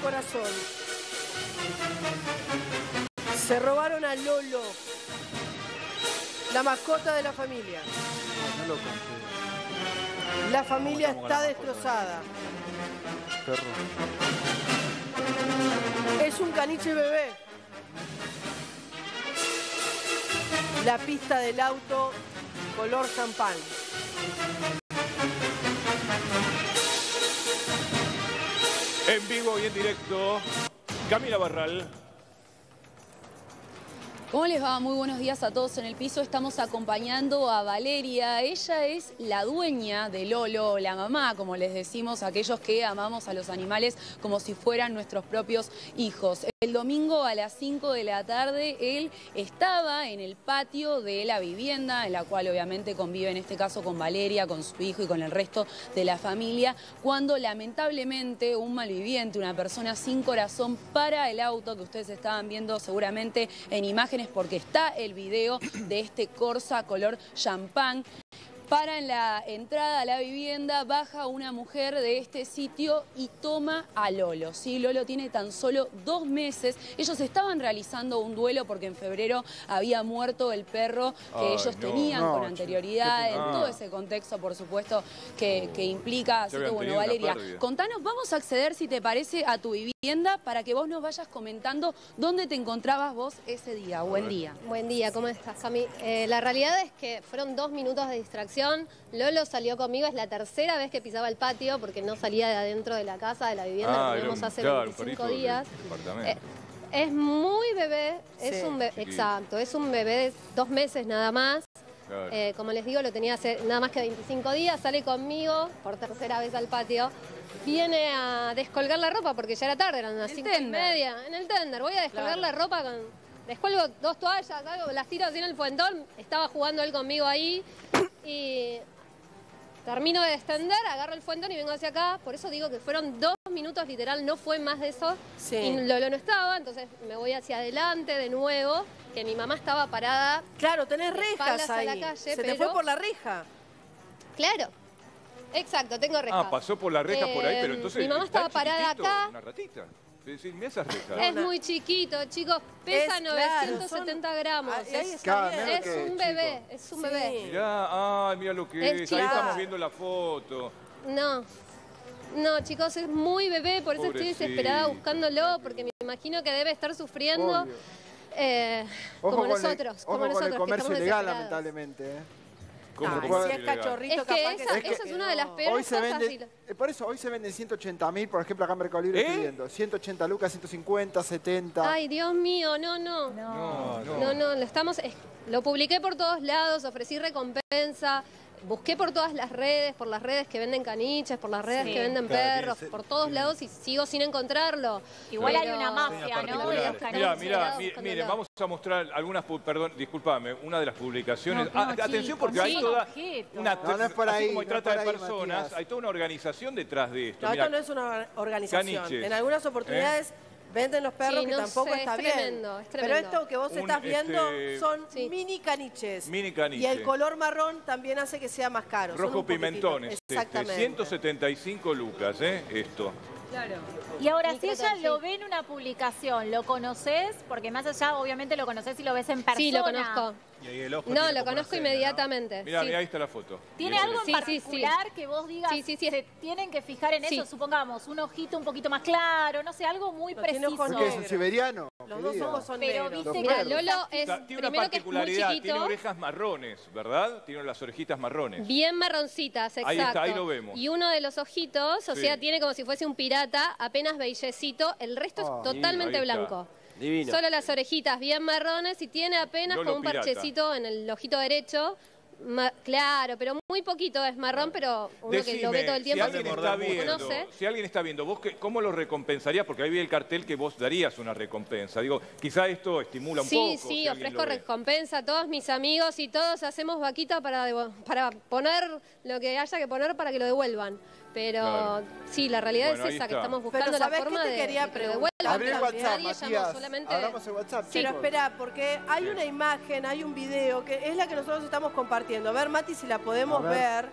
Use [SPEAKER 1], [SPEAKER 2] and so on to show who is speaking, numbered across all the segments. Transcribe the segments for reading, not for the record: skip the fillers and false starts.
[SPEAKER 1] corazón. Se robaron a Lolo, la mascota de la familia.
[SPEAKER 2] No lo conté.
[SPEAKER 1] La familia está destrozada.
[SPEAKER 2] Perro.
[SPEAKER 1] Es un caniche bebé. La pista del auto, color champán.
[SPEAKER 3] En vivo y en directo, Camila Barral.
[SPEAKER 4] ¿Cómo les va? Muy buenos días a todos en el piso. Estamos acompañando a Valeria. Ella es la dueña de Lolo, la mamá, como les decimos, aquellos que amamos a los animales como si fueran nuestros propios hijos. El domingo a las 5 de la tarde él estaba en el patio de la vivienda, en la cual obviamente convive en este caso con Valeria, con su hijo y con el resto de la familia, cuando lamentablemente un malviviente, una persona sin corazón, para el auto que ustedes estaban viendo seguramente en imágenes, porque está el video de este Corsa color champán. Para en la entrada a la vivienda, baja una mujer de este sitio y toma a Lolo. Sí, Lolo tiene tan solo 2 meses. Ellos estaban realizando un duelo porque en febrero había muerto el perro que ellos tenían con anterioridad, en todo ese contexto, por supuesto, que implica. Así que bueno, Valeria, contanos, vamos a acceder, si te parece, a tu vivienda para que vos nos vayas comentando dónde te encontrabas vos ese día. Buen día.
[SPEAKER 5] Buen día, ¿cómo estás, Cami? La realidad es que fueron 2 minutos de distracción. Lolo salió conmigo, es la tercera vez que pisaba el patio porque no salía de adentro de la casa, de la vivienda que tenemos hace 25 días. Es muy bebé, es un bebé, exacto, es un bebé de 2 meses nada más. Como les digo, lo tenía hace nada más que 25 días, sale conmigo por tercera vez al patio. Viene a descolgar la ropa porque ya era tarde, eran las 5:30. En el tender, voy a descolgar la ropa descuelgo 2 toallas, algo, las tiro así en el fuentón. Estaba jugando él conmigo ahí y termino de extender, agarro el fuentón y vengo hacia acá. Por eso digo que fueron 2 minutos literal, no fue más de eso. Y Lolo no estaba, entonces me voy hacia adelante de nuevo, que mi mamá estaba parada.
[SPEAKER 1] Claro, tenés rejas ahí.
[SPEAKER 5] A la calle,
[SPEAKER 1] Se te fue por la reja.
[SPEAKER 5] Claro. Exacto, tengo rejas.
[SPEAKER 3] Ah, pasó por la reja por ahí, pero entonces...
[SPEAKER 5] Mi mamá estaba parada acá.
[SPEAKER 3] Una ratita. Mirá esas rejas.
[SPEAKER 5] Es muy chiquito, chicos. Pesa 970 gramos. Es un bebé, es un bebé.
[SPEAKER 3] Mirá, mira lo que es. Ahí estamos viendo la foto.
[SPEAKER 5] No, chicos, es muy bebé, por eso estoy desesperada buscándolo, porque me imagino que debe estar sufriendo como nosotros.
[SPEAKER 2] Ojo con el comercio ilegal, lamentablemente.
[SPEAKER 1] Si es cachorrito,
[SPEAKER 5] es que esa es una de las peores cosas.
[SPEAKER 2] Por eso hoy se venden 180.000, por ejemplo, acá en Mercado Libre estoy viendo. 180 lucas, 150, 70.
[SPEAKER 5] Ay, Dios mío, no, lo publiqué por todos lados, ofrecí recompensa. Busqué por todas las redes, por las redes que venden caniches, por las redes que venden perros, por todos lados y sigo sin encontrarlo.
[SPEAKER 6] Igual hay una mafia, ¿no? De los caniches.
[SPEAKER 3] Miren, vamos a mostrar algunas, perdón, discúlpame, una de las publicaciones. Atención porque hay toda una, así como hay trata de personas, hay toda una organización detrás de esto.
[SPEAKER 1] No, esto no es una organización.
[SPEAKER 3] Caniches.
[SPEAKER 1] En algunas oportunidades venden los perros, que tampoco está bien.
[SPEAKER 5] Tremendo.
[SPEAKER 1] Pero esto que vos estás viendo son mini caniches. Y el color marrón también hace que sea más caro.
[SPEAKER 3] Rojo pimentón,
[SPEAKER 1] exactamente.
[SPEAKER 3] 175 lucas, esto.
[SPEAKER 6] Claro. Y ahora, si ella lo ve en una publicación, ¿lo conoces? Porque más allá, obviamente, lo conoces y lo ves en persona.
[SPEAKER 5] Sí, lo conozco.
[SPEAKER 3] Y ahí el ojo
[SPEAKER 5] no, lo conozco inmediatamente.
[SPEAKER 3] Mira, ahí está la foto.
[SPEAKER 6] ¿Tiene algo en particular que vos digas se tienen que fijar en eso? Supongamos, un ojito un poquito más claro, no sé, algo muy preciso.
[SPEAKER 2] Porque es un siberiano.
[SPEAKER 1] Los 2 ojos son
[SPEAKER 6] pero
[SPEAKER 1] negros.
[SPEAKER 6] viste
[SPEAKER 5] Mira, Lolo es,
[SPEAKER 3] tiene una
[SPEAKER 5] primero que es muy
[SPEAKER 3] particularidad,
[SPEAKER 5] chiquito.
[SPEAKER 3] tiene orejas marrones, ¿verdad? Tiene las orejitas marrones.
[SPEAKER 5] Bien marroncitas, exacto.
[SPEAKER 3] Ahí está, ahí lo vemos.
[SPEAKER 5] Y uno de los ojitos, o sea, tiene como si fuese un pirata, apenas bellecito, el resto es totalmente blanco.
[SPEAKER 7] Divino.
[SPEAKER 5] Solo las orejitas bien marrones y tiene apenas como un parchecito en el ojito derecho. Claro, pero muy poquito es marrón, pero uno que lo ve todo el tiempo.
[SPEAKER 3] Si alguien está viendo, ¿vos cómo lo recompensarías? Porque ahí vi el cartel que vos darías una recompensa. Digo, quizá esto estimula un poco.
[SPEAKER 5] Sí, ofrezco recompensa a todos mis amigos y todos hacemos vaquita para poner lo que haya que poner para que lo devuelvan. Pero sí, la realidad es esa, que estamos buscando la forma de que lo devuelvan.
[SPEAKER 2] Abrir WhatsApp,
[SPEAKER 5] Nadie llamó,
[SPEAKER 2] Matías.
[SPEAKER 5] solamente...
[SPEAKER 2] Abramos el WhatsApp.
[SPEAKER 1] Pero espera, porque hay una imagen, hay un video, que es la que nosotros estamos compartiendo. A ver, Mati, si la podemos ver.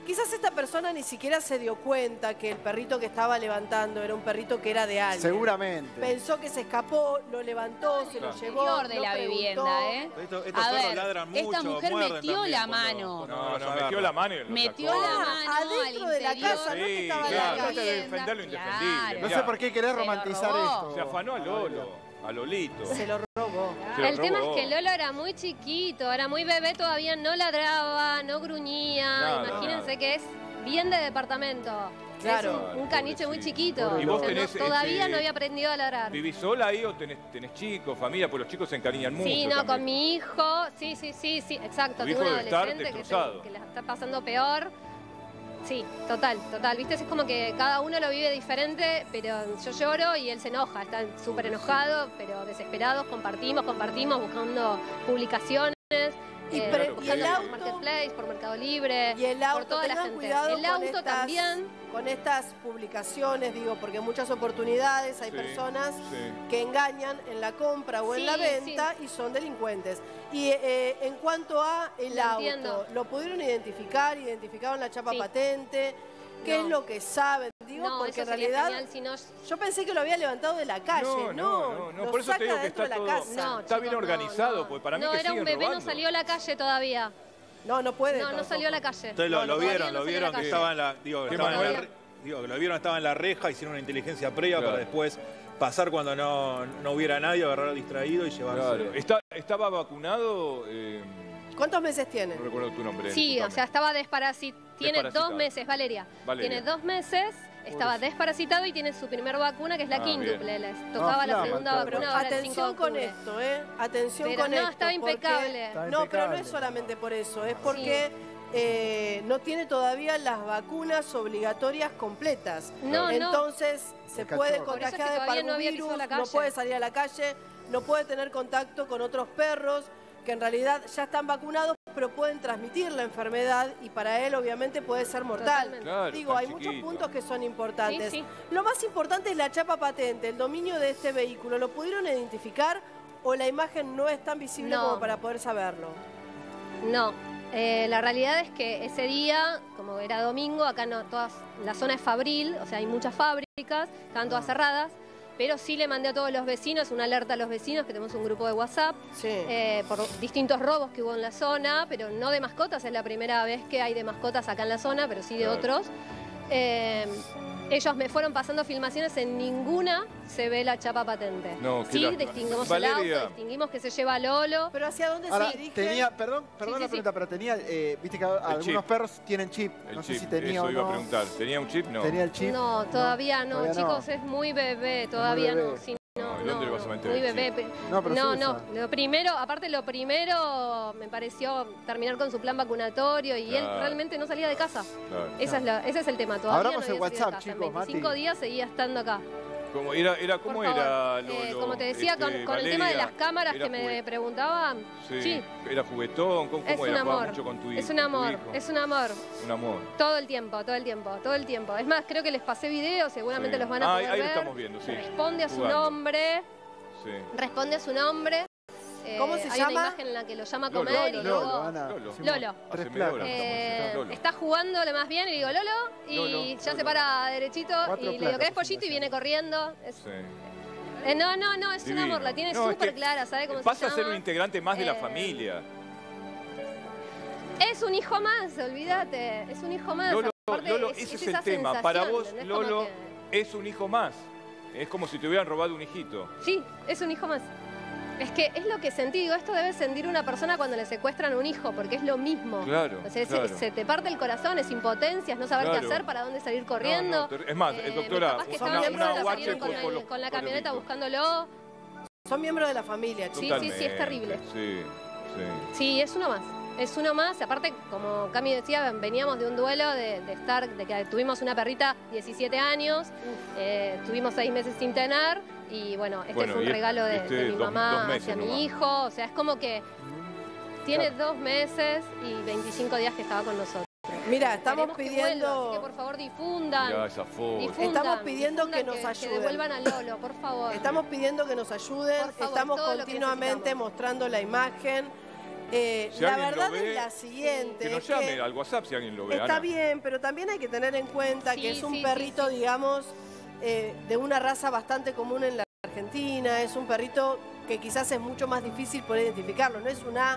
[SPEAKER 1] Quizás esta persona ni siquiera se dio cuenta que el perrito que estaba levantando era un perrito que era de alguien.
[SPEAKER 2] Seguramente.
[SPEAKER 1] Pensó que se escapó, lo levantó, se lo llevó,
[SPEAKER 4] de la vivienda, ¿eh?
[SPEAKER 7] Estos perros ladran mucho,
[SPEAKER 4] esta mujer metió la mano.
[SPEAKER 3] No, metió la mano y lo
[SPEAKER 4] metió la mano
[SPEAKER 1] adentro de la casa, no que estaba en la
[SPEAKER 3] calle. De defender lo indefendible.
[SPEAKER 2] No sé por qué querés romantizar esto.
[SPEAKER 3] Se afanó a Lolo. A Lolito.
[SPEAKER 1] Se lo robó.
[SPEAKER 5] El tema es que Lolo era muy chiquito, era muy bebé, todavía no ladraba, no gruñía. Imagínense que es bien de departamento.
[SPEAKER 1] Claro.
[SPEAKER 5] Es un caniche muy chiquito.
[SPEAKER 3] ¿Y vos tenés,
[SPEAKER 5] todavía no había aprendido a ladrar.
[SPEAKER 3] ¿Vivís sola ahí o tenés chicos, familia? Porque los chicos se encariñan mucho.
[SPEAKER 5] Sí, no,
[SPEAKER 3] también.
[SPEAKER 5] con mi hijo. Sí, exacto. Tengo un adolescente que la está pasando peor. Sí, total. Viste, es como que cada uno lo vive diferente, pero yo lloro y él se enoja, está súper enojado, pero desesperados, compartimos, buscando publicaciones.
[SPEAKER 1] Y el auto,
[SPEAKER 5] por Marketplace, por Mercado Libre,
[SPEAKER 1] y el auto,
[SPEAKER 5] por toda la gente.
[SPEAKER 1] Cuidado
[SPEAKER 5] el auto también.
[SPEAKER 1] Con estas publicaciones, digo, porque en muchas oportunidades hay personas que engañan en la compra o en la venta y son delincuentes. Y en cuanto a el auto, ¿lo pudieron identificar? ¿Identificaron la chapa patente? ¿Qué es lo que saben? Digo, porque en realidad yo pensé que lo había levantado de la calle. No,
[SPEAKER 3] por eso te digo que está todo, está bien organizado, porque para mí que
[SPEAKER 5] era un bebé,
[SPEAKER 3] robando.
[SPEAKER 5] no salió a la calle todavía.
[SPEAKER 1] No puede.
[SPEAKER 5] No salió a la calle.
[SPEAKER 7] Entonces lo vieron que estaba en la, lo vieron, estaba en la reja, hicieron una inteligencia previa para después pasar cuando no hubiera nadie, agarrar distraído y llevarse.
[SPEAKER 3] Claro. ¿Estaba vacunado?
[SPEAKER 1] ¿Cuántos meses tiene?
[SPEAKER 3] No recuerdo tu nombre.
[SPEAKER 5] Sí, o sea, estaba desparasitado. Tiene 2 meses, Valeria. Tiene 2 meses, estaba desparasitado y tiene su primer vacuna, que es la quíntuple. Les tocaba la segunda vacuna.
[SPEAKER 1] Atención con esto, Atención con esto.
[SPEAKER 5] No, estaba impecable.
[SPEAKER 1] No, pero no es solamente por eso, es porque no tiene todavía las vacunas obligatorias completas. Entonces se puede contagiar de parvovirus, no puede salir a la calle, no puede tener contacto con otros perros que en realidad ya están vacunados, pero pueden transmitir la enfermedad y para él obviamente puede ser mortal.
[SPEAKER 3] Claro,
[SPEAKER 1] digo, hay muchos puntos que son importantes. Lo más importante es la chapa patente, el dominio de este vehículo. ¿Lo pudieron identificar o la imagen no es tan visible como para poder saberlo?
[SPEAKER 5] No. La realidad es que ese día, como era domingo, acá la zona es fabril, o sea, hay muchas fábricas, estaban todas cerradas. Pero sí le mandé a todos los vecinos una alerta a los vecinos, que tenemos un grupo de WhatsApp, por distintos robos que hubo en la zona, pero no de mascotas, es la primera vez que hay de mascotas acá en la zona, pero sí de otros. Ellos me fueron pasando filmaciones, en ninguna se ve la chapa patente. Sí, distinguimos el auto, distinguimos que se lleva a Lolo.
[SPEAKER 1] ¿Pero hacia dónde se dirige?
[SPEAKER 2] Perdón la pregunta, pero tenía, viste que algunos perros tienen chip. No sé si tenía o no.
[SPEAKER 3] Eso iba a preguntar. ¿Tenía un chip? No.
[SPEAKER 2] ¿Tenía el chip?
[SPEAKER 5] No, todavía no, chicos, es muy bebé, todavía no.
[SPEAKER 3] ¿Dónde le vas a meter
[SPEAKER 5] muy
[SPEAKER 3] el
[SPEAKER 5] bebé.
[SPEAKER 3] chip?
[SPEAKER 5] No. Lo primero me pareció terminar con su plan vacunatorio y él realmente no salía de casa. Ese es el tema. Todavía
[SPEAKER 2] abramos el WhatsApp, chicos,
[SPEAKER 5] 25 días seguía estando acá.
[SPEAKER 3] ¿Cómo era Lolo?
[SPEAKER 5] Como te decía, con el tema de las cámaras que me preguntaban. Sí.
[SPEAKER 3] ¿Era juguetón? ¿Cómo
[SPEAKER 5] es
[SPEAKER 3] era?
[SPEAKER 5] Un amor.
[SPEAKER 3] Mucho con tu hijo,
[SPEAKER 5] es un amor.
[SPEAKER 3] Un amor.
[SPEAKER 5] Todo el tiempo. Es más, creo que les pasé videos, seguramente los van a poder ver.
[SPEAKER 3] Ahí lo estamos viendo,
[SPEAKER 5] Responde a su nombre. Responde a su nombre.
[SPEAKER 1] ¿Cómo se llama?
[SPEAKER 5] Hay una imagen en la que lo llama a comer y luego... Lolo. Está jugando lo más bien y digo Lolo y ya se para derechito y le digo, ¿querés pollito? Y viene corriendo. No, es un amor, la tiene súper clara, ¿sabe cómo se llama?
[SPEAKER 3] Pasa a ser un integrante más de la familia.
[SPEAKER 5] Es un hijo más, olvídate, es un hijo más.
[SPEAKER 3] Lolo, ese es el tema. Para vos, Lolo, es un hijo más. Es como si te hubieran robado un hijito.
[SPEAKER 5] Sí, es un hijo más. Es que es lo que sentí, digo, esto debe sentir una persona cuando le secuestran un hijo, porque es lo mismo.
[SPEAKER 3] Claro,
[SPEAKER 5] o sea, se te parte el corazón, es impotencia, es no saber qué hacer, para dónde salir corriendo.
[SPEAKER 3] Es más, doctora,
[SPEAKER 5] con la camioneta buscándolo.
[SPEAKER 1] Son miembros de la familia,
[SPEAKER 5] chicos. Sí, es terrible. Sí, es uno más. Es uno más, aparte, como Cami decía, veníamos de un duelo de que tuvimos una perrita 17 años, tuvimos 6 meses sin tener, y bueno, fue un regalo de mi mamá hacia mi hijo, o sea, es como que tiene 2 meses y 25 días que estaba con nosotros.
[SPEAKER 1] Mira, estamos pidiendo...
[SPEAKER 5] Así que por favor difundan.
[SPEAKER 1] Estamos pidiendo que nos ayuden.
[SPEAKER 5] Que devuelvan a Lolo, por favor.
[SPEAKER 1] Estamos pidiendo que nos ayuden, estamos continuamente mostrando la imagen. La verdad es la siguiente.
[SPEAKER 3] Que nos llame al WhatsApp si alguien lo ve.
[SPEAKER 1] Está bien, pero también hay que tener en cuenta que es un perrito, digamos, de una raza bastante común en la Argentina. Es un perrito que quizás es mucho más difícil poder identificarlo. No es una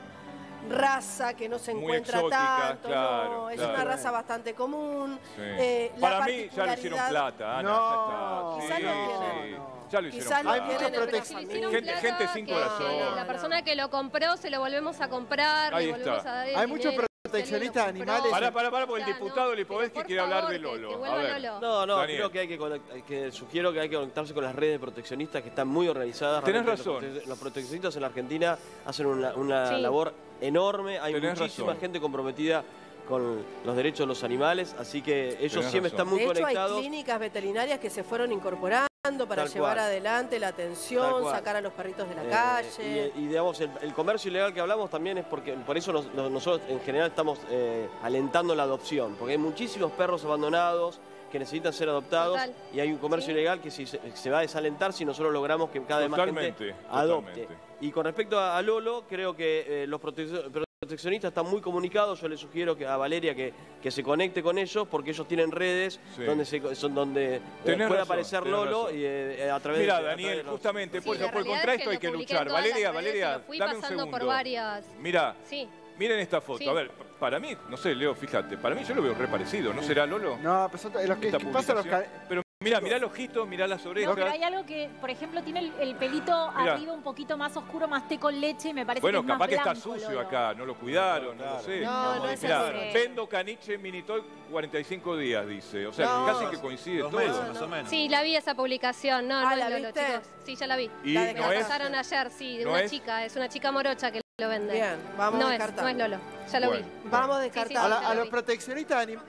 [SPEAKER 1] raza que no se encuentra tanto, no, es una raza bastante común.
[SPEAKER 3] Para mí ya lo hicieron plata, Ana.
[SPEAKER 1] No, quizás lo tienen.
[SPEAKER 3] Ya lo hicieron plata.
[SPEAKER 1] Hay mucha protección.
[SPEAKER 3] Gente sin corazón.
[SPEAKER 5] La persona que lo compró se lo volvemos a comprar, le volvemos a dar el
[SPEAKER 2] Hay muchos proteccionistas de animales.
[SPEAKER 3] Pará, porque el diputado Lipovetsky quiere hablar de Lolo. A ver.
[SPEAKER 8] No, creo que sugiero que hay que conectarse con las redes proteccionistas que están muy organizadas.
[SPEAKER 3] Tenés razón.
[SPEAKER 8] Los proteccionistas en la Argentina hacen una labor enorme. Hay muchísima gente comprometida con los derechos de los animales, así que ellos siempre están muy conectados.
[SPEAKER 1] Hay clínicas veterinarias que se fueron incorporando para llevar adelante la atención, sacar a los perritos de la calle.
[SPEAKER 8] Y digamos, el comercio ilegal que hablamos también es porque por eso nosotros en general estamos alentando la adopción, porque hay muchísimos perros abandonados que necesitan ser adoptados y hay un comercio ilegal que se va a desalentar si nosotros logramos que cada vez más gente adopte. Y con respecto a Lolo, creo que los proteccionistas están muy comunicados. Yo le sugiero a Valeria que se conecte con ellos porque ellos tienen redes donde puede aparecer Lolo y a través
[SPEAKER 3] de... Daniel, justamente por contra esto hay que luchar. Valeria, dame un segundo. Mirá, miren esta foto. A ver, para mí, no sé, Leo, fíjate, para mí yo lo veo re parecido. ¿No será Lolo?
[SPEAKER 2] No, pero los que pasa los...
[SPEAKER 3] Mirá el ojito, mirá las orejas.
[SPEAKER 6] No, pero hay algo que, por ejemplo, tiene el pelito arriba un poquito más oscuro, más té con leche, y me parece que es más
[SPEAKER 3] capaz que
[SPEAKER 6] blanco,
[SPEAKER 3] está sucio acá, no lo cuidaron, no lo sé.
[SPEAKER 6] No es así.
[SPEAKER 3] Vendo caniche minitoy 45 días, dice. O sea, casi que coincide todo.
[SPEAKER 5] Más o menos. Sí, la vi esa publicación. No,
[SPEAKER 1] ¿la
[SPEAKER 5] viste?
[SPEAKER 1] Chicos.
[SPEAKER 5] Sí, ya la vi.
[SPEAKER 1] La
[SPEAKER 5] pasaron ayer, sí, de una chica. Es una chica morocha que lo vende.
[SPEAKER 1] Bien, vamos a descartar.
[SPEAKER 5] No es Lolo, ya lo vi.
[SPEAKER 1] Vamos a descartar.
[SPEAKER 2] A los proteccionistas de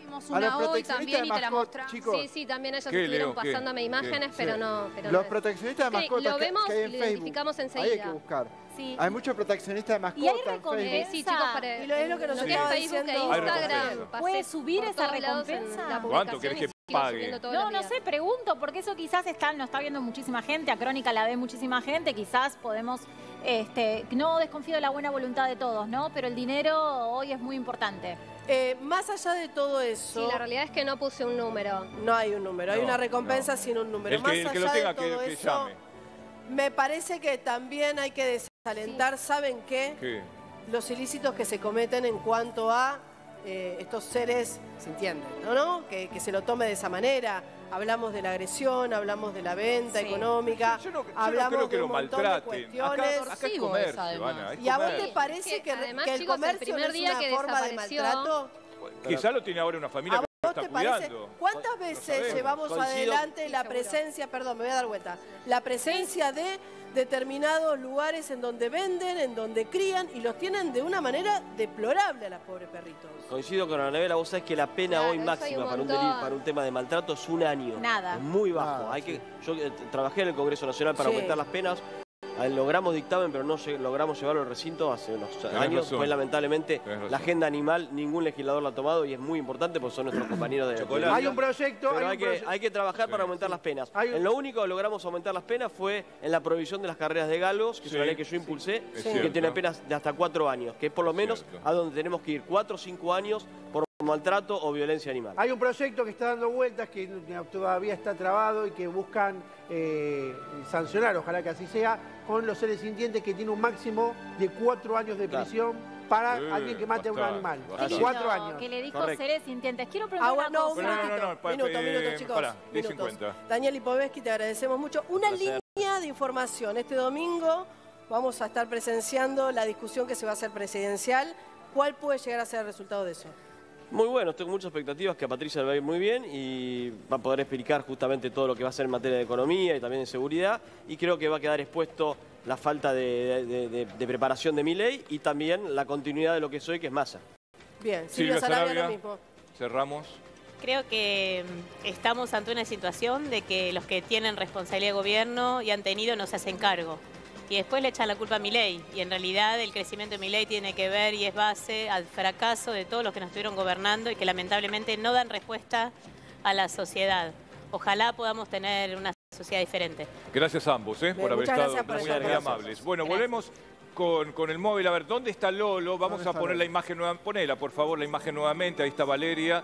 [SPEAKER 2] mascotas, chicos.
[SPEAKER 5] Sí, también ellos estuvieron pasándome imágenes, pero no.
[SPEAKER 2] Los proteccionistas de mascotas
[SPEAKER 5] lo vemos
[SPEAKER 2] que hay en
[SPEAKER 5] y lo
[SPEAKER 2] Facebook.
[SPEAKER 5] identificamos enseguida.
[SPEAKER 2] Ahí hay que buscar.
[SPEAKER 5] Sí.
[SPEAKER 2] Hay muchos proteccionistas de mascotas en Facebook.
[SPEAKER 5] Sí, chicos,
[SPEAKER 1] y es lo que nos estaba
[SPEAKER 5] Facebook
[SPEAKER 1] diciendo.
[SPEAKER 5] e Instagram.
[SPEAKER 6] ¿Puede subir esa recompensa?
[SPEAKER 3] ¿Cuánto querés que pague?
[SPEAKER 6] No sé, pregunto, porque eso quizás no está viendo muchísima gente, a Crónica la ve muchísima gente, quizás podemos, no desconfío de la buena voluntad de todos, ¿no? Pero el dinero hoy es muy importante.
[SPEAKER 1] Más allá de todo eso...
[SPEAKER 5] Sí, la realidad es que no puse un número.
[SPEAKER 1] No hay un número, hay una recompensa sin un número. Más allá de todo eso, me parece que también hay que desalentar, ¿saben qué? Los ilícitos que se cometen en cuanto a estos seres sintientes, ¿no? Que se lo tome de esa manera. Hablamos de la agresión, hablamos de la venta económica, hablamos de un montón de cuestiones.
[SPEAKER 3] Acá es comercio, Ana,
[SPEAKER 1] ¿Y a vos te parece que el comercio no es una forma de maltrato?
[SPEAKER 3] Quizá lo tiene ahora una familia que lo está cuidando.
[SPEAKER 1] ¿Cuántas veces llevamos adelante la presencia, perdón, me voy a dar vuelta, la presencia de determinados lugares en donde venden, en donde crían y los tienen de una manera deplorable a los pobres perritos?
[SPEAKER 8] Coincido con Anabela, vos sabés que la pena hoy máxima para un tema de maltrato es 1 año.
[SPEAKER 6] Nada.
[SPEAKER 8] Es muy bajo. Yo trabajé en el Congreso Nacional para aumentar las penas. Logramos dictamen, pero no logramos llevarlo al recinto hace unos años. Pues lamentablemente la agenda animal, ningún legislador la ha tomado y es muy importante porque son nuestros compañeros de...
[SPEAKER 2] Hay un proyecto...
[SPEAKER 8] Pero hay que trabajar para aumentar las penas. En lo único que logramos aumentar las penas fue en la prohibición de las carreras de galgos, que es una ley que yo impulsé, que tiene penas de hasta 4 años, que es por lo menos a donde tenemos que ir 4 o 5 años por maltrato o violencia animal.
[SPEAKER 9] Hay un proyecto que está dando vueltas, que todavía está trabado y que buscan sancionar, ojalá que así sea, con los seres sintientes que tiene un máximo de 4 años de prisión para alguien que mate a un animal. 4 años.
[SPEAKER 6] Que le dijo seres sintientes. Quiero preguntar una cosa.
[SPEAKER 1] Minutos, chicos. Minutos. Daniel Lipovetsky, te agradecemos mucho. Una línea de información. Este domingo vamos a estar presenciando la discusión que se va a hacer presidencial. ¿Cuál puede llegar a ser el resultado de eso?
[SPEAKER 8] Muy bueno, tengo muchas expectativas, que a Patricia le va a ir muy bien y va a poder explicar justamente todo lo que va a hacer en materia de economía y también de seguridad, y creo que va a quedar expuesto la falta de preparación de Milei y también la continuidad de lo que es hoy, que es Massa.
[SPEAKER 1] Bien, Silvia Sarabia, lo mismo.
[SPEAKER 3] Cerramos.
[SPEAKER 10] Creo que estamos ante una situación de que los que tienen responsabilidad de gobierno y han tenido no se hacen cargo. Y después le echan la culpa a Milei. Y en realidad el crecimiento de Milei tiene que ver y es base al fracaso de todos los que nos estuvieron gobernando y que lamentablemente no dan respuesta a la sociedad. Ojalá podamos tener una sociedad diferente.
[SPEAKER 3] Gracias a ambos por haber estado muy amables. Bueno, volvemos con el móvil. A ver, ¿dónde está Lolo? Vamos a poner la imagen nueva. Ponela, por favor, la imagen nuevamente. Ahí está Valeria.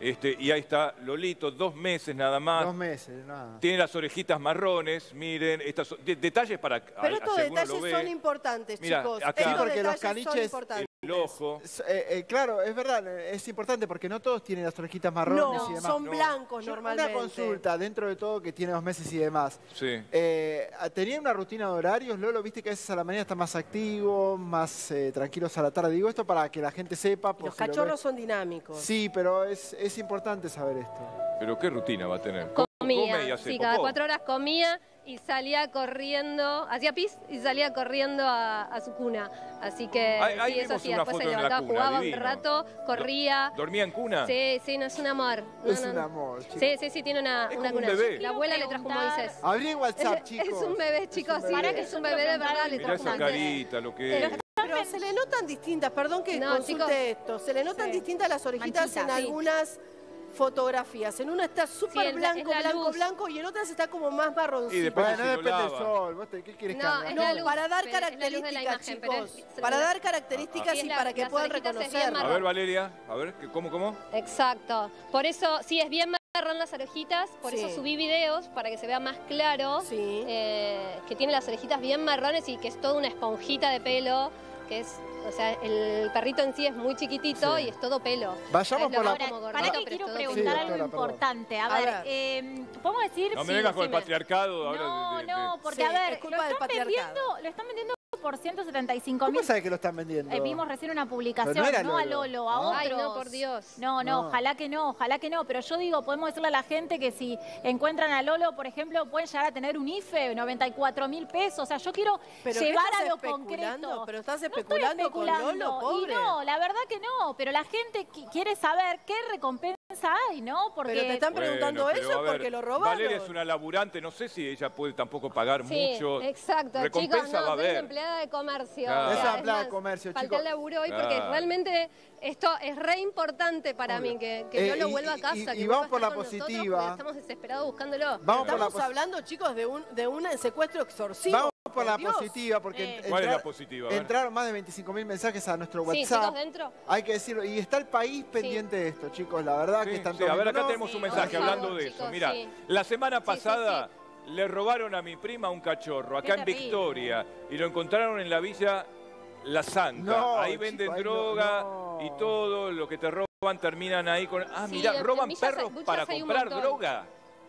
[SPEAKER 3] Y ahí está Lolito, 2 meses nada más.
[SPEAKER 2] 2 meses, nada.
[SPEAKER 3] Tiene las orejitas marrones, miren. Detalles para...
[SPEAKER 1] Pero estos detalles son importantes, chicos.
[SPEAKER 3] Acá,
[SPEAKER 2] sí, porque los caniches...
[SPEAKER 3] El ojo.
[SPEAKER 2] Claro, es verdad, es importante porque no todos tienen las orejitas marrones y demás.
[SPEAKER 1] Son blancos normalmente.
[SPEAKER 2] Una consulta, dentro de todo, que tiene 2 meses y demás.
[SPEAKER 3] Sí.
[SPEAKER 2] ¿Tenía una rutina de horarios, Lolo? Viste que a veces a la mañana está más activo, más tranquilos a la tarde. Digo esto para que la gente sepa.
[SPEAKER 1] Los cachorros son dinámicos.
[SPEAKER 2] Sí, pero es importante saber esto.
[SPEAKER 3] ¿Pero qué rutina va a tener?
[SPEAKER 5] Comía, sí, cada 4 horas comía y salía corriendo, hacía pis y salía corriendo a su cuna. Así que
[SPEAKER 3] ahí
[SPEAKER 5] sí, eso sí,
[SPEAKER 3] una
[SPEAKER 5] después se
[SPEAKER 3] foto en la
[SPEAKER 5] levantaba,
[SPEAKER 3] cuna,
[SPEAKER 5] jugaba
[SPEAKER 3] divino.
[SPEAKER 5] un rato, corría.
[SPEAKER 3] ¿Dormía en cuna?
[SPEAKER 5] Sí, sí, no, es un amor.
[SPEAKER 2] Es un amor, chicos.
[SPEAKER 5] Sí, tiene una
[SPEAKER 3] como un
[SPEAKER 5] cuna.
[SPEAKER 3] bebé.
[SPEAKER 5] La abuela le trajo un Moisés.
[SPEAKER 2] Abrí WhatsApp, chicos.
[SPEAKER 5] Es un bebé, chicos, sí, es un bebé de verdad, le
[SPEAKER 3] Mirá
[SPEAKER 5] trajo
[SPEAKER 3] esa
[SPEAKER 5] un
[SPEAKER 3] carita, lo que es.
[SPEAKER 1] Pero se le notan distintas, perdón que
[SPEAKER 5] No,
[SPEAKER 1] consulte
[SPEAKER 5] chicos.
[SPEAKER 1] esto, se le notan distintas las orejitas
[SPEAKER 6] Manchitas,
[SPEAKER 1] en
[SPEAKER 6] sí.
[SPEAKER 1] algunas fotografías. En una está súper
[SPEAKER 5] es
[SPEAKER 1] blanco,
[SPEAKER 5] la
[SPEAKER 1] blanco,
[SPEAKER 5] luz.
[SPEAKER 1] blanco y en otras está como más marroncito.
[SPEAKER 3] Y después
[SPEAKER 2] Bueno,
[SPEAKER 3] si
[SPEAKER 2] no
[SPEAKER 3] lo
[SPEAKER 2] depende del
[SPEAKER 3] lava.
[SPEAKER 2] sol. ¿Vos qué quieres que
[SPEAKER 5] No,
[SPEAKER 2] haga?
[SPEAKER 5] es la luz.
[SPEAKER 1] Para dar
[SPEAKER 5] Es la luz de la
[SPEAKER 1] características,
[SPEAKER 5] imagen, pero
[SPEAKER 1] chicos.
[SPEAKER 5] es-
[SPEAKER 1] Para dar características
[SPEAKER 5] Sí,
[SPEAKER 1] y para que
[SPEAKER 5] las
[SPEAKER 1] puedan
[SPEAKER 5] orejitas es bien
[SPEAKER 1] reconocerlo.
[SPEAKER 3] A
[SPEAKER 5] marrón.
[SPEAKER 3] ver, Valeria, a ver, ¿cómo?
[SPEAKER 5] Exacto. Por eso, sí, es bien marrón las orejitas, por
[SPEAKER 1] Sí.
[SPEAKER 5] eso subí videos para que se vea más claro.
[SPEAKER 1] Sí.
[SPEAKER 5] Que tiene las orejitas bien marrones y que es toda una esponjita de pelo, que es, o sea, el perrito en sí es muy chiquitito y es todo pelo.
[SPEAKER 2] Vayamos
[SPEAKER 5] Es
[SPEAKER 2] por la...
[SPEAKER 5] como gordito,
[SPEAKER 6] Para que
[SPEAKER 5] pero
[SPEAKER 6] quiero
[SPEAKER 5] es todo
[SPEAKER 6] preguntar
[SPEAKER 2] Sí,
[SPEAKER 6] algo
[SPEAKER 2] doctora, perdón.
[SPEAKER 6] importante. A
[SPEAKER 1] A
[SPEAKER 6] ver, ¿podemos decir?
[SPEAKER 3] No me
[SPEAKER 6] sí,
[SPEAKER 3] vengas con el
[SPEAKER 6] decime.
[SPEAKER 3] patriarcado. ahora
[SPEAKER 6] No, porque
[SPEAKER 1] Sí,
[SPEAKER 6] a ver,
[SPEAKER 1] es culpa del patriarcado.
[SPEAKER 6] lo están vendiendo por 175.000.
[SPEAKER 2] ¿Cómo sabe que lo están vendiendo?
[SPEAKER 6] Vimos recién una publicación,
[SPEAKER 2] Pero no era
[SPEAKER 6] no a
[SPEAKER 2] Lolo.
[SPEAKER 6] Lolo, a otros.
[SPEAKER 5] Ay, no, por Dios.
[SPEAKER 6] No, ojalá que no. Pero yo digo, podemos decirle a la gente que si encuentran a Lolo, por ejemplo, pueden llegar a tener un IFE, 94.000 pesos. O sea, yo quiero
[SPEAKER 1] ¿Pero qué
[SPEAKER 6] llevar
[SPEAKER 1] estás
[SPEAKER 6] a lo
[SPEAKER 1] especulando?
[SPEAKER 6] concreto.
[SPEAKER 1] ¿Pero estás
[SPEAKER 6] No estoy
[SPEAKER 1] especulando con Lolo,
[SPEAKER 6] especulando.
[SPEAKER 1] pobre?
[SPEAKER 6] Y no, la verdad que no. Pero la gente quiere saber qué recompensa hay, ¿no? Porque
[SPEAKER 1] Pero te están preguntando
[SPEAKER 3] Bueno,
[SPEAKER 1] eso
[SPEAKER 3] pero, a ver,
[SPEAKER 1] porque lo robaron.
[SPEAKER 3] Valeria es una laburante, no sé si ella puede tampoco pagar
[SPEAKER 5] Sí,
[SPEAKER 3] mucho.
[SPEAKER 5] exacto,
[SPEAKER 3] Recompensa
[SPEAKER 5] chicos, no,
[SPEAKER 3] va a
[SPEAKER 5] soy una
[SPEAKER 3] haber.
[SPEAKER 5] empleada de comercio.
[SPEAKER 3] Claro.
[SPEAKER 5] O
[SPEAKER 2] Es
[SPEAKER 5] sea,
[SPEAKER 2] empleada de
[SPEAKER 5] más,
[SPEAKER 2] comercio,
[SPEAKER 5] falté
[SPEAKER 2] chicos.
[SPEAKER 5] al laburo hoy porque
[SPEAKER 3] Claro.
[SPEAKER 5] realmente esto es re importante para mí, que Lolo vuelva a casa.
[SPEAKER 2] y
[SPEAKER 5] que
[SPEAKER 2] vamos
[SPEAKER 5] vuelva a
[SPEAKER 2] por la
[SPEAKER 5] estar con nosotros,
[SPEAKER 2] positiva.
[SPEAKER 5] porque estamos desesperados buscándolo.
[SPEAKER 2] Vamos por la
[SPEAKER 1] Estamos hablando, chicos, de un secuestro exorcivo.
[SPEAKER 2] Vamos por la
[SPEAKER 1] Dios.
[SPEAKER 2] positiva, porque
[SPEAKER 3] ¿Cuál es la positiva? A ver.
[SPEAKER 2] entraron más de 25.000 mensajes a nuestro
[SPEAKER 5] Sí,
[SPEAKER 2] WhatsApp.
[SPEAKER 5] chicos, dentro.
[SPEAKER 2] Hay que decirlo. Y está el país pendiente de esto, chicos. La verdad que
[SPEAKER 3] Sí,
[SPEAKER 2] están
[SPEAKER 3] sí,
[SPEAKER 2] todos
[SPEAKER 3] a ver, acá
[SPEAKER 2] viendo, ¿no?
[SPEAKER 3] tenemos un mensaje
[SPEAKER 5] por
[SPEAKER 3] hablando
[SPEAKER 5] favor,
[SPEAKER 3] de eso.
[SPEAKER 5] chicos,
[SPEAKER 3] Mira,
[SPEAKER 5] sí.
[SPEAKER 3] la semana
[SPEAKER 5] Sí,
[SPEAKER 3] pasada le robaron a mi prima un cachorro acá
[SPEAKER 6] Qué
[SPEAKER 3] en
[SPEAKER 6] terrible.
[SPEAKER 3] Victoria y lo encontraron en la villa La Santa.
[SPEAKER 2] No,
[SPEAKER 3] ahí
[SPEAKER 2] chico,
[SPEAKER 3] venden
[SPEAKER 2] ahí no,
[SPEAKER 3] droga
[SPEAKER 2] no.
[SPEAKER 3] y todo lo que te roban terminan ahí con... Ah,
[SPEAKER 5] Sí,
[SPEAKER 3] mira,
[SPEAKER 5] en
[SPEAKER 3] roban
[SPEAKER 5] villas
[SPEAKER 3] perros
[SPEAKER 5] hay-
[SPEAKER 3] para
[SPEAKER 5] villas hay un
[SPEAKER 3] comprar
[SPEAKER 5] montón.
[SPEAKER 3] droga.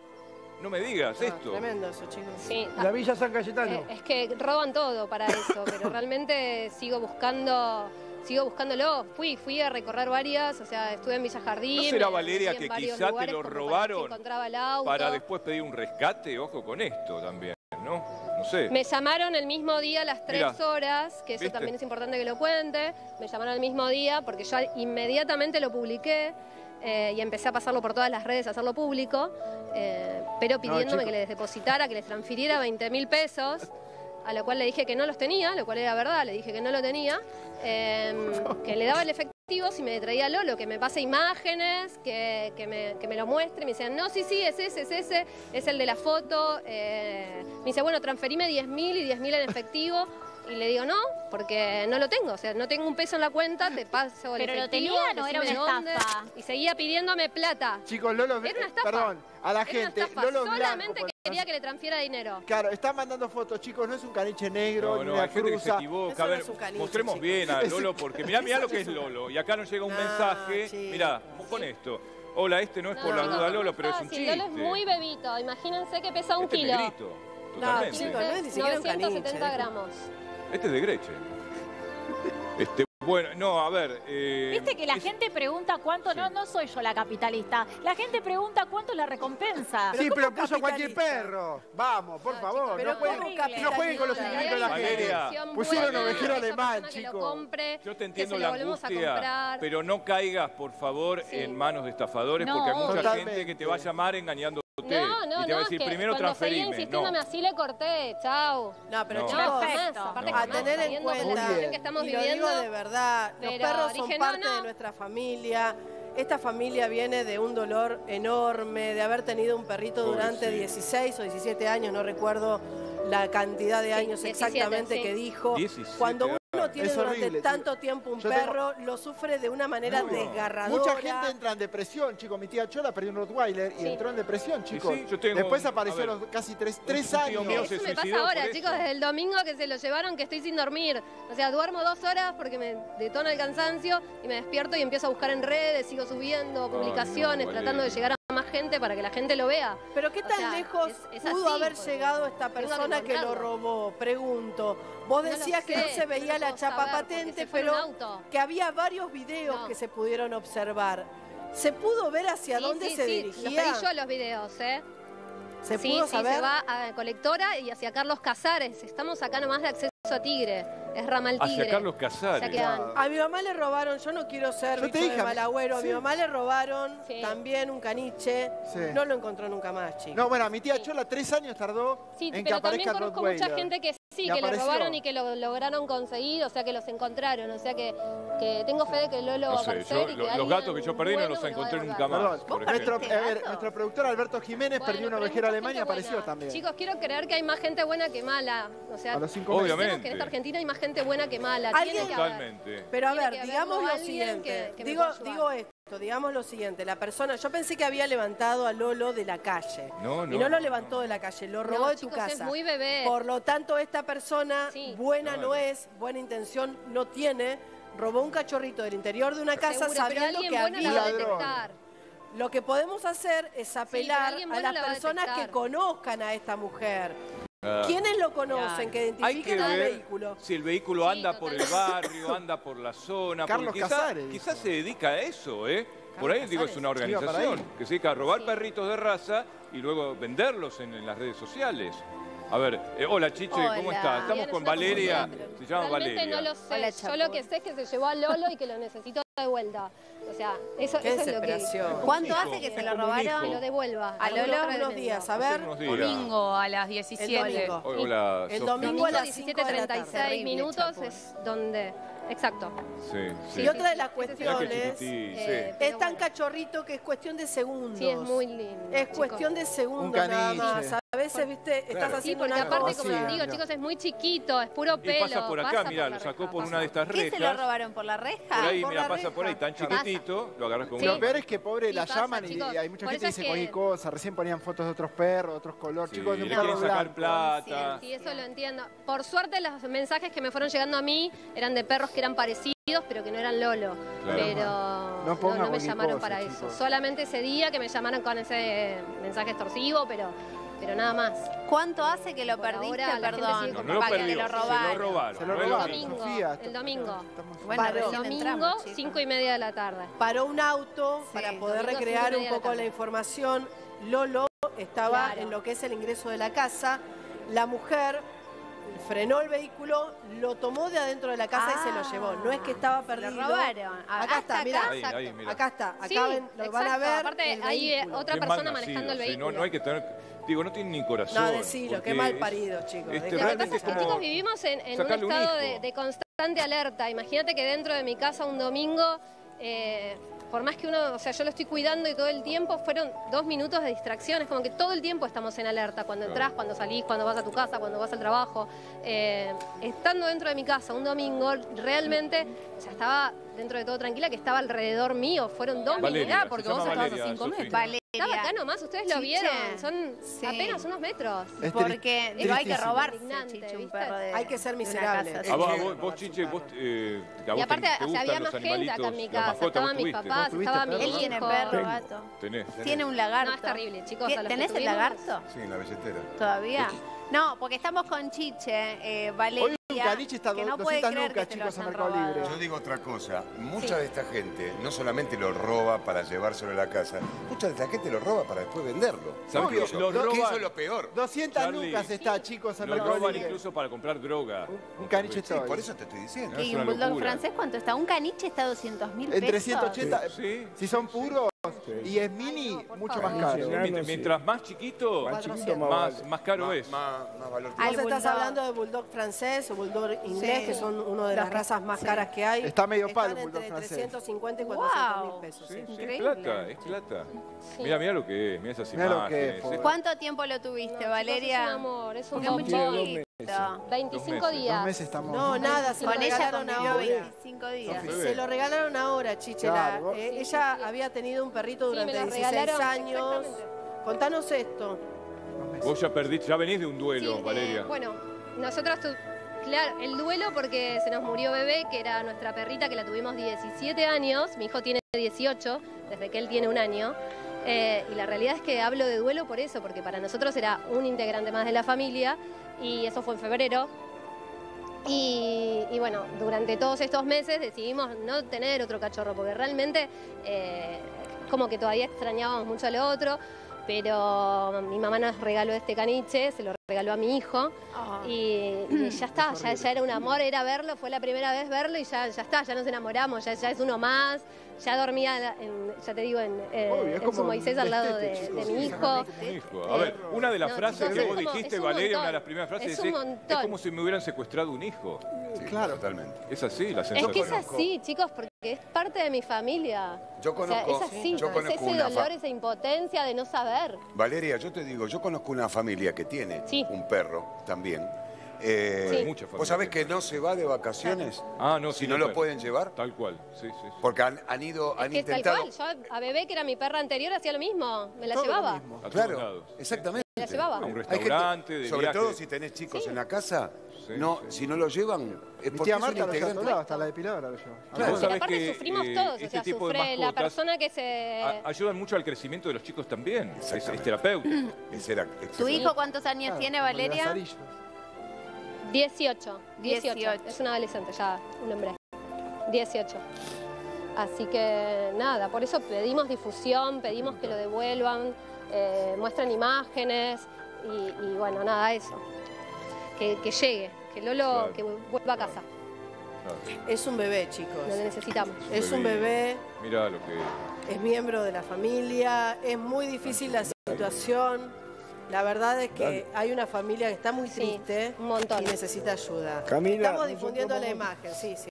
[SPEAKER 3] No me digas
[SPEAKER 1] Ah,
[SPEAKER 3] esto.
[SPEAKER 1] Tremendo eso, chicos.
[SPEAKER 5] Sí.
[SPEAKER 9] La Villa San Cayetano.
[SPEAKER 5] Es que roban todo para eso, pero realmente sigo buscándolo. Fui a recorrer varias, o sea, estuve en Villa Jardín.
[SPEAKER 3] ¿No será,
[SPEAKER 5] me
[SPEAKER 3] Valeria,
[SPEAKER 5] metí en
[SPEAKER 3] que
[SPEAKER 5] varios
[SPEAKER 3] quizá te
[SPEAKER 5] lugares
[SPEAKER 3] lo
[SPEAKER 5] como para ver si
[SPEAKER 3] robaron
[SPEAKER 5] encontraba el auto.
[SPEAKER 3] para después pedir un rescate? Ojo con esto también, ¿no? No sé.
[SPEAKER 5] Me llamaron el mismo día a las 3
[SPEAKER 3] Mirá,
[SPEAKER 5] horas, que eso
[SPEAKER 3] ¿viste?
[SPEAKER 5] también es importante que lo cuente. Me llamaron el mismo día porque yo inmediatamente lo publiqué y empecé a pasarlo por todas las redes, a hacerlo público, pero pidiéndome
[SPEAKER 2] chicos.
[SPEAKER 5] que les depositara, que les transfiriera 20.000 pesos, a lo cual le dije que no los tenía, lo cual era verdad, le dije que no lo tenía, que le daba el efectivo si me traía Lolo, que me pase imágenes, que me lo muestre. Me decían, no, sí, es ese, es el de la foto. Me dice, bueno, transferime 10.000 y 10.000 en efectivo. Y le digo, no, porque no lo tengo. O sea, no tengo un peso en la cuenta, te paso el
[SPEAKER 6] Pero lo
[SPEAKER 5] efectivo.
[SPEAKER 6] tenía, no era
[SPEAKER 5] decime
[SPEAKER 6] una
[SPEAKER 5] dónde.
[SPEAKER 6] estafa.
[SPEAKER 5] Y seguía pidiéndome plata.
[SPEAKER 2] Chicos, Lolo,
[SPEAKER 5] Era una estafa.
[SPEAKER 2] perdón, a la
[SPEAKER 5] Era
[SPEAKER 2] gente,
[SPEAKER 5] una estafa.
[SPEAKER 2] Lolo
[SPEAKER 5] Solamente
[SPEAKER 2] Blanco,
[SPEAKER 5] quería que le transfiera dinero.
[SPEAKER 2] Claro, están mandando fotos, chicos, no es un caniche negro, ni
[SPEAKER 3] No,
[SPEAKER 2] una
[SPEAKER 3] hay gente que se
[SPEAKER 2] cruza.
[SPEAKER 3] equivoca.
[SPEAKER 1] Eso
[SPEAKER 3] A
[SPEAKER 1] no
[SPEAKER 3] ver,
[SPEAKER 1] es un caniche,
[SPEAKER 3] mostremos
[SPEAKER 1] chicos.
[SPEAKER 3] bien a Lolo, porque mirá lo que es Lolo. Y acá nos llega un
[SPEAKER 1] No,
[SPEAKER 3] mensaje.
[SPEAKER 1] chicos.
[SPEAKER 3] Mirá, pon esto. Hola, este no es por la
[SPEAKER 5] chicos,
[SPEAKER 3] duda
[SPEAKER 5] es
[SPEAKER 3] Lolo,
[SPEAKER 5] muy
[SPEAKER 3] pero es un
[SPEAKER 5] fácil.
[SPEAKER 3] chiste.
[SPEAKER 5] Lolo es muy bebito. Imagínense que pesa 1
[SPEAKER 3] Este es
[SPEAKER 5] kilo.
[SPEAKER 3] negrito,
[SPEAKER 1] No,
[SPEAKER 3] totalmente.
[SPEAKER 1] chicos, no es ni siquiera un caniche.
[SPEAKER 5] 970 gramos.
[SPEAKER 3] Este es de Greche. Bueno, no, a ver.
[SPEAKER 6] Viste que la gente pregunta cuánto, no soy yo la capitalista, la gente pregunta cuánto es la recompensa.
[SPEAKER 2] Sí,
[SPEAKER 1] ¿cómo
[SPEAKER 2] pero puso cualquier
[SPEAKER 1] capitalista?
[SPEAKER 2] perro. Vamos, por favor,
[SPEAKER 1] pero
[SPEAKER 2] no jueguen,
[SPEAKER 1] ¿cómo
[SPEAKER 2] no jueguen con los sentimientos de la
[SPEAKER 3] Valeria,
[SPEAKER 2] gente. Pusieron ovejero alemán, chicos.
[SPEAKER 3] Yo te entiendo
[SPEAKER 5] que se
[SPEAKER 3] la
[SPEAKER 5] lo volvemos a
[SPEAKER 3] angustia,
[SPEAKER 5] comprar.
[SPEAKER 3] pero no caigas, por favor,
[SPEAKER 5] Sí.
[SPEAKER 3] en manos de estafadores,
[SPEAKER 6] No,
[SPEAKER 3] porque hay mucha
[SPEAKER 2] totalmente.
[SPEAKER 3] gente que te va a llamar engañándote.
[SPEAKER 5] No,
[SPEAKER 3] y te va a
[SPEAKER 5] es
[SPEAKER 3] decir,
[SPEAKER 5] que
[SPEAKER 3] primero
[SPEAKER 5] cuando seguía
[SPEAKER 3] transferime.
[SPEAKER 5] insistiéndome
[SPEAKER 3] No.
[SPEAKER 5] así le corté, chau.
[SPEAKER 1] No, pero
[SPEAKER 3] No.
[SPEAKER 1] chicos,
[SPEAKER 6] Perfecto.
[SPEAKER 5] Aparte
[SPEAKER 3] No.
[SPEAKER 1] a
[SPEAKER 5] jamás,
[SPEAKER 1] tener en
[SPEAKER 5] sabiendo con la
[SPEAKER 1] cuenta,
[SPEAKER 5] situación que estamos
[SPEAKER 1] y lo
[SPEAKER 5] viviendo.
[SPEAKER 1] digo de verdad, los
[SPEAKER 5] pero
[SPEAKER 1] perros son
[SPEAKER 5] dije,
[SPEAKER 1] parte
[SPEAKER 5] no.
[SPEAKER 1] de nuestra familia. Esta familia viene de un dolor enorme, de haber tenido un perrito
[SPEAKER 3] Pobre,
[SPEAKER 1] durante
[SPEAKER 3] sí.
[SPEAKER 1] 16 o 17 años, no recuerdo la cantidad de años exactamente que dijo.
[SPEAKER 3] 17
[SPEAKER 1] Cuando uno tiene durante
[SPEAKER 2] horrible,
[SPEAKER 1] tanto tiempo un perro, lo sufre de una manera desgarradora.
[SPEAKER 2] Mucha gente entra en depresión, chicos. Mi tía Chola perdió un Rottweiler y entró en depresión, chicos.
[SPEAKER 3] Sí, yo tengo,
[SPEAKER 2] después apareció a los casi 3 años.
[SPEAKER 5] Eso me pasa ahora, chicos, desde el domingo que se lo llevaron, que estoy sin dormir. O sea, duermo 2 horas porque me detona el cansancio y me despierto y empiezo a buscar en redes, sigo subiendo publicaciones, tratando de llegar a más gente para que la gente lo vea.
[SPEAKER 1] Pero ¿qué tan lejos pudo haber llegado esta persona que lo robó? Pregunto. Vos decías que no se veía la chapa patente, pero que había varios videos que se pudieron observar. ¿Se pudo ver hacia dónde se dirigía?
[SPEAKER 5] Los pedí yo los videos,
[SPEAKER 1] ¿Se pudo saber?
[SPEAKER 5] Se va a Colectora y hacia Carlos Casares. Estamos acá nomás de acceso a Tigre. Es Ramal Tigre.
[SPEAKER 3] Hacia Carlos Casares.
[SPEAKER 1] A mi mamá le robaron, yo no quiero ser bicho de mal agüero, a mi mamá le robaron también un caniche. No lo encontró nunca más, chicos.
[SPEAKER 2] No, bueno, a mi tía Chola 3 años tardó en que aparezca el Rottweiler.
[SPEAKER 5] Pero también conozco mucha gente que sí, que lo robaron y que lo lograron conseguir, o sea, que los encontraron. O sea, que tengo fe de que Lolo va a aparecer y que
[SPEAKER 3] los gatos que yo perdí no los encontré nunca más.
[SPEAKER 2] Nuestro productor Alberto Jiménez perdió una ovejera alemana y apareció también.
[SPEAKER 5] Chicos, quiero creer que hay más gente buena que mala. O sea,
[SPEAKER 3] obviamente
[SPEAKER 5] que en esta Argentina hay más gente buena que mala.
[SPEAKER 3] Totalmente.
[SPEAKER 1] Pero a ver, digamos lo siguiente. Digo esto, digamos lo siguiente. La persona, yo pensé que había levantado a Lolo de la calle. Y no lo levantó de la calle, lo robó de tu casa.
[SPEAKER 5] Es muy bebé.
[SPEAKER 1] Por lo tanto, esta persona buena no es, buena intención no tiene. Robó un cachorrito del interior de una casa sabiendo que había ladrón. Lo que podemos hacer es apelar a las personas que conozcan a esta mujer. ¿Quiénes lo conocen? Que identifiquen al vehículo.
[SPEAKER 3] Si el vehículo anda por el barrio, anda por la zona.
[SPEAKER 2] Carlos Casares.
[SPEAKER 3] Quizás se dedica a eso, Por ahí, digo, es una organización que se dedica a robar perritos de raza y luego venderlos en las redes sociales. A ver, hola Chiche, ¿cómo estás? Estamos con Valeria, se llama Valeria.
[SPEAKER 5] No lo sé, yo lo que sé es que se llevó a Lolo y que lo necesito de vuelta. O sea, eso es lo que...
[SPEAKER 6] ¿Cuánto hace que se lo robaron?
[SPEAKER 5] Que lo devuelva.
[SPEAKER 1] A Lolo unos días, a ver.
[SPEAKER 4] Domingo a las 17.
[SPEAKER 1] El domingo a las
[SPEAKER 5] 17:36 minutos es donde... Exacto.
[SPEAKER 1] Y otra de las cuestiones, es tan cachorrito que es cuestión de segundos.
[SPEAKER 5] Sí, es muy lindo.
[SPEAKER 1] Es cuestión de segundos nada más. A veces, viste, estás haciendo una
[SPEAKER 5] aparte, como les digo, chicos, es muy chiquito, es puro pelo.
[SPEAKER 3] Y pasa por acá, mirá, lo sacó por una de estas rejas.
[SPEAKER 6] ¿Qué se lo robaron? ¿Por la reja?
[SPEAKER 3] Por ahí, mira, pasa por ahí, tan chiquitito, lo agarras con un...
[SPEAKER 2] Lo peor es que pobre la llaman y hay mucha gente que dice cualquier cosa. Recién ponían fotos de otros perros, de otros colores. Chicos,
[SPEAKER 3] le quieren sacar plata.
[SPEAKER 5] Sí, eso lo entiendo. Por suerte, los mensajes que me fueron llegando a mí eran de perros que eran parecidos, pero que no eran Lolo. Pero no me llamaron para eso. Solamente ese día que me llamaron con ese mensaje extorsivo, pero nada más.
[SPEAKER 6] ¿Cuánto hace que lo perdiste? Perdón.
[SPEAKER 3] No lo perdió,
[SPEAKER 6] lo robaron.
[SPEAKER 2] Se lo robaron.
[SPEAKER 5] El domingo.
[SPEAKER 6] Bueno,
[SPEAKER 5] el domingo, 5:30 de la tarde.
[SPEAKER 1] Paró un auto para poder recrear un poco la información. Lolo estaba en lo que es el ingreso de la casa. La mujer frenó el vehículo, lo tomó de adentro de la casa y se lo llevó. No es que estaba perdido.
[SPEAKER 6] Lo robaron.
[SPEAKER 1] Acá está, mirá. Acá está. Acá lo van a ver.
[SPEAKER 5] Aparte, hay otra persona manejando el vehículo.
[SPEAKER 3] No hay que tener... Digo, no tiene ni corazón.
[SPEAKER 1] No, decilo, qué mal parido, chicos.
[SPEAKER 5] Lo que pasa es que, chicos, vivimos en un estado de constante alerta. Imagínate que dentro de mi casa un domingo, por más que uno, o sea, yo lo estoy cuidando y todo el tiempo, fueron 2 minutos de distracción. Es como que todo el tiempo estamos en alerta. Cuando entras, cuando salís, cuando vas a tu casa, cuando vas al trabajo. Estando dentro de mi casa un domingo, realmente, o sea, estaba dentro de todo tranquila, que estaba alrededor mío. Fueron 2 minutos.
[SPEAKER 4] Porque vos estabas a 5 metros.
[SPEAKER 5] Estaba acá nomás, ustedes lo vieron, son apenas unos metros.
[SPEAKER 6] Porque digo, hay que robarse, Chiche, un perro de...
[SPEAKER 1] Hay que ser miserable.
[SPEAKER 3] Vos, Chiche, vos
[SPEAKER 5] y aparte, había más gente acá en mi casa, estaban mis papás, estaba mi hijo.
[SPEAKER 6] Él tiene perro, gato. Tiene un lagarto.
[SPEAKER 5] No, es terrible, chicos.
[SPEAKER 6] ¿Tenés el lagarto?
[SPEAKER 11] Sí, en la billetera.
[SPEAKER 6] ¿Todavía? No, porque estamos con Chiche, Valeria.
[SPEAKER 2] Un caniche está 200 lucas, chicos, en Mercado Libre.
[SPEAKER 11] Yo digo otra cosa. Mucha de esta gente no solamente lo roba para llevárselo a la casa, mucha de esta gente lo roba para después venderlo.
[SPEAKER 3] ¿Sabes que lo roban?
[SPEAKER 11] Eso es lo peor.
[SPEAKER 2] 200 lucas está, chicos, en Mercado Libre.
[SPEAKER 3] Lo roban incluso para comprar droga.
[SPEAKER 2] Un caniche
[SPEAKER 11] sí, por eso te estoy diciendo.
[SPEAKER 6] ¿Y un bulldog francés cuánto está? ¿Un caniche está 200.000 pesos?
[SPEAKER 2] Entre 180. Si son puros, Y es mini, mucho más caro.
[SPEAKER 3] Mientras más chiquito, más caro es.
[SPEAKER 11] Más valor.
[SPEAKER 1] Vos estás hablando de bulldog francés o bulldog inglés, que son una de las razas más caras que hay.
[SPEAKER 2] Está medio palo el bulldog
[SPEAKER 1] entre
[SPEAKER 2] francés.
[SPEAKER 1] 350 y 400.000 pesos.
[SPEAKER 3] Sí, es plata, es plata. Mira lo que es, mira esas
[SPEAKER 2] Mirá lo
[SPEAKER 3] imágenes.
[SPEAKER 2] que es,
[SPEAKER 12] ¿Cuánto tiempo lo tuviste, Valeria?
[SPEAKER 5] Es un amor, es un
[SPEAKER 12] Porque es muy
[SPEAKER 5] bombón.
[SPEAKER 12] chiquito.
[SPEAKER 5] 25 días.
[SPEAKER 2] 2 meses estamos.
[SPEAKER 1] No, nada, se lo
[SPEAKER 12] Con ella
[SPEAKER 1] regalaron
[SPEAKER 12] convivió
[SPEAKER 1] ahora.
[SPEAKER 12] 25 días.
[SPEAKER 1] Se lo regalaron ahora, Chiche.
[SPEAKER 2] Claro,
[SPEAKER 1] Ella había tenido un perrito durante
[SPEAKER 5] me lo
[SPEAKER 1] 16
[SPEAKER 5] regalaron,
[SPEAKER 1] años.
[SPEAKER 5] exactamente.
[SPEAKER 1] Contanos esto.
[SPEAKER 3] Vos ya perdiste, ya venís de un duelo,
[SPEAKER 5] Sí,
[SPEAKER 3] Valeria.
[SPEAKER 5] bueno, nosotros, claro, el duelo porque se nos murió Bebé, que era nuestra perrita, que la tuvimos 17 años. Mi hijo tiene 18, desde que él tiene 1 año. Y la realidad es que hablo de duelo por eso, porque para nosotros era un integrante más de la familia, y eso fue en febrero. Y bueno, durante todos estos meses decidimos no tener otro cachorro, porque realmente como que todavía extrañábamos mucho al otro, pero mi mamá nos regaló este caniche, se lo regaló a mi hijo, y ya está, ya era un amor, era verlo, fue la primera vez verlo y ya está, ya nos enamoramos, ya es uno más, ya dormía, ya te digo, en su Moisés al lado de mi hijo.
[SPEAKER 3] A ver, una de las frases que vos
[SPEAKER 5] como-
[SPEAKER 3] dijiste,
[SPEAKER 5] es un
[SPEAKER 3] Valeria,
[SPEAKER 5] montón.
[SPEAKER 3] una de las primeras frases,
[SPEAKER 5] Es un
[SPEAKER 3] es
[SPEAKER 5] montón.
[SPEAKER 3] como si me hubieran secuestrado un hijo.
[SPEAKER 11] Sí,
[SPEAKER 2] Claro.
[SPEAKER 11] Totalmente.
[SPEAKER 3] Es así la
[SPEAKER 5] Es
[SPEAKER 3] sensación.
[SPEAKER 5] que es así, chicos, porque es parte de mi familia.
[SPEAKER 11] Yo
[SPEAKER 5] O sea,
[SPEAKER 11] conozco,
[SPEAKER 5] es así,
[SPEAKER 11] yo
[SPEAKER 5] es
[SPEAKER 11] conozco
[SPEAKER 5] ese
[SPEAKER 11] una
[SPEAKER 5] dolor, esa impotencia de no saber.
[SPEAKER 11] Valeria, yo te digo, yo conozco una familia que tiene
[SPEAKER 5] Sí.
[SPEAKER 11] un perro también.
[SPEAKER 5] Sí.
[SPEAKER 3] Mucha familia.
[SPEAKER 11] ¿Vos sabés que no se va de vacaciones?
[SPEAKER 3] Ah, no,
[SPEAKER 11] Si
[SPEAKER 3] sí,
[SPEAKER 11] no
[SPEAKER 3] no
[SPEAKER 11] lo pueden llevar.
[SPEAKER 3] Tal cual, sí, sí.
[SPEAKER 11] Porque han ido, han
[SPEAKER 5] Que tal
[SPEAKER 11] intentado.
[SPEAKER 5] cual, yo a Bebé, que era mi perra anterior, hacía lo mismo, me la
[SPEAKER 2] Todo lo
[SPEAKER 5] llevaba.
[SPEAKER 2] mismo.
[SPEAKER 3] A todos
[SPEAKER 11] Claro,
[SPEAKER 3] lados.
[SPEAKER 11] exactamente.
[SPEAKER 5] Me la llevaba.
[SPEAKER 3] A un
[SPEAKER 11] Hay
[SPEAKER 3] restaurante,
[SPEAKER 11] gente-
[SPEAKER 3] de
[SPEAKER 11] sobre
[SPEAKER 3] viaje.
[SPEAKER 11] todo si tenés chicos
[SPEAKER 5] Sí.
[SPEAKER 11] en la casa,
[SPEAKER 3] Sí,
[SPEAKER 11] no,
[SPEAKER 3] sí.
[SPEAKER 11] si no lo llevan, es
[SPEAKER 2] Mi
[SPEAKER 11] porque
[SPEAKER 2] tía
[SPEAKER 11] es un
[SPEAKER 2] Marta lo lleva a todos
[SPEAKER 11] integrante.
[SPEAKER 2] lados, hasta la depiladora lo lleva.
[SPEAKER 11] Claro.
[SPEAKER 3] Vos
[SPEAKER 5] Y
[SPEAKER 3] sabés
[SPEAKER 5] aparte
[SPEAKER 3] que,
[SPEAKER 5] sufrimos todos,
[SPEAKER 3] este
[SPEAKER 5] o sea,
[SPEAKER 3] tipo de
[SPEAKER 5] sufre la
[SPEAKER 3] mascotas
[SPEAKER 5] persona que se...
[SPEAKER 3] ayudan mucho al crecimiento de los chicos también. Es
[SPEAKER 11] Exactamente.
[SPEAKER 3] terapéutico.
[SPEAKER 11] Ese era-
[SPEAKER 12] ¿Tu hijo cuántos años tiene,
[SPEAKER 2] Como el
[SPEAKER 12] Valeria?
[SPEAKER 2] lazarillo.
[SPEAKER 5] 18.
[SPEAKER 12] 18.
[SPEAKER 5] Es un adolescente ya, un hombre. 18. Así que nada, por eso pedimos difusión, pedimos que lo devuelvan, muestren imágenes y bueno, nada, eso. Que llegue, que Lolo
[SPEAKER 3] Claro.
[SPEAKER 5] que vuelva a casa.
[SPEAKER 3] Claro.
[SPEAKER 1] Es un bebé, chicos.
[SPEAKER 5] Lo necesitamos.
[SPEAKER 1] Es un bebé,
[SPEAKER 3] Mirá lo que...
[SPEAKER 1] es miembro de la familia, es muy difícil la situación. La verdad es que hay una familia que está muy
[SPEAKER 5] Sí,
[SPEAKER 1] triste
[SPEAKER 5] un montón.
[SPEAKER 1] y necesita ayuda.
[SPEAKER 9] Camila,
[SPEAKER 1] Estamos
[SPEAKER 9] nosotros
[SPEAKER 1] difundiendo la
[SPEAKER 9] vamos-
[SPEAKER 1] imagen, sí, sí.